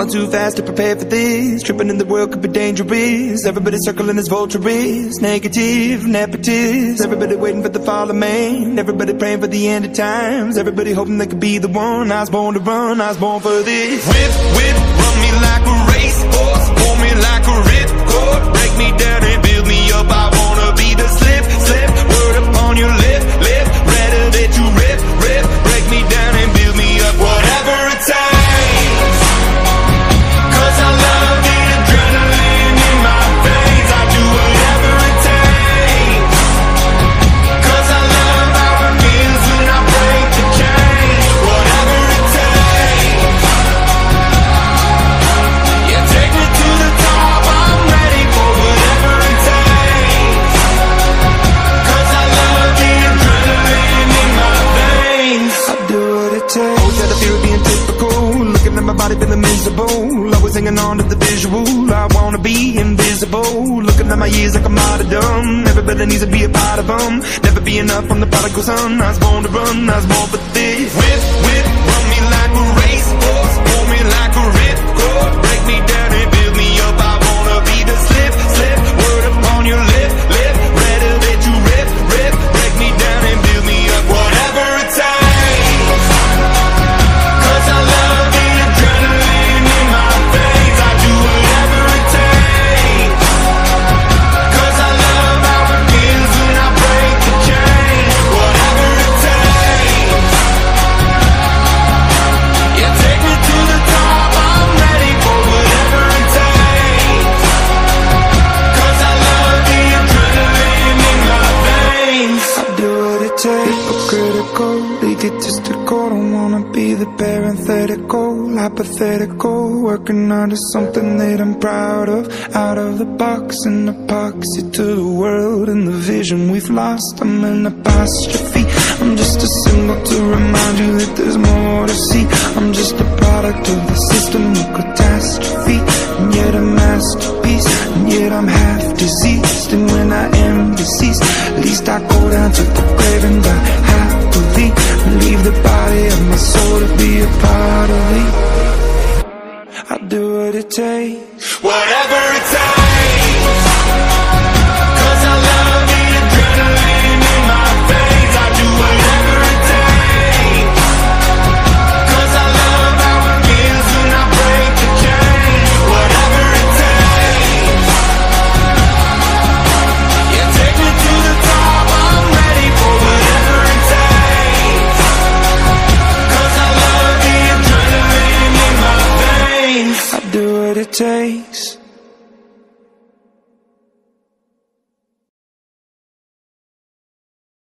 on too fast to prepare for this. Tripping in the world could be dangerous. Everybody circling as vultures, negative, nepotist. Everybody waiting for the fall of man. Everybody praying for the end of times. Everybody hoping they could be the one. I was born to run, I was born for this. Whip, whip, run me like a racehorse, pull me like a ripcord, break me down and build me up. I wanna be the slip, slip, word upon your lip, lip, rather that you rip, rip, break me down and build me up. Whatever it takes, 'cause I love the adrenaline in my veins. I do whatever it takes, 'cause I love how it feels when I break the chains. Whatever it takes, yeah, take me to the top. I'm ready for whatever it takes, 'cause I love the adrenaline in my veins. I do what it takes. Always had a fear of being typical, looking at my body feeling miserable, always hanging on to the visual. I wanna be invisible, looking at my years like a martyrdom. Everybody needs to be a part of them. Never be enough on the prodigal son. I was born to run, I was born for this. Whip, whip, run me like a racehorse, pull me like a ripcord, break me down and build me up. I wanna be the slip, slip, word upon your lip, lip, rather that you rip, rip, break me down and build me up. Whatever it takes, 'cause I love the adrenaline in my veins. I do whatever it takes, 'cause I love how it feels when I break the chains. Whatever it takes, yeah, take me to the top. I'm ready for whatever it takes, 'cause I love the adrenaline in my veins. I do what it takes. Critical, egotistical, don't wanna be the parenthetical, hypothetical, working onto something that I'm proud of. Out of the box, an epoxy to the world and the vision we've lost. I'm an apostrophe, I'm just a symbol to remind you that there's more to see. I'm just a product of the system of catastrophe, and yet a masterpiece, and yet I'm half diseased. And when I am deceased, at least I go down to the grave and die happily, and leave the body of my soul to be a part of me. I do what it takes, whatever it takes.